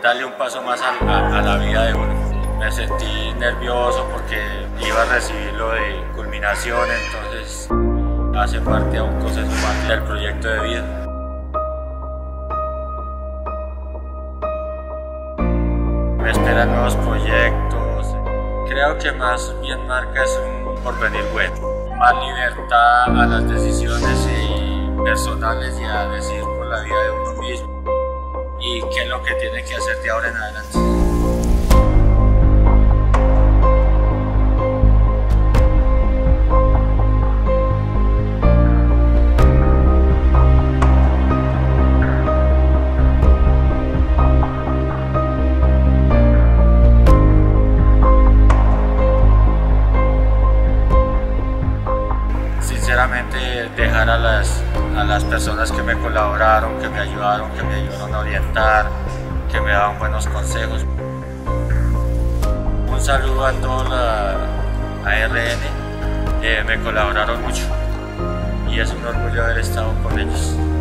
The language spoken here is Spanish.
darle un paso más a la vida de uno. Me sentí nervioso porque iba a recibir lo de culminación, entonces hace parte, aún proceso parte del proyecto de vida. Me esperan nuevos proyectos. Creo que más bien marca es un porvenir bueno. Más libertad a las decisiones personales y a decidir por la vida de uno mismo. Y qué es lo que tiene que hacer de ahora en adelante. Sinceramente, dejar a las personas que me colaboraron, que me ayudaron a orientar, que me daban buenos consejos. Un saludo a toda la ARN, me colaboraron mucho y es un orgullo haber estado con ellos.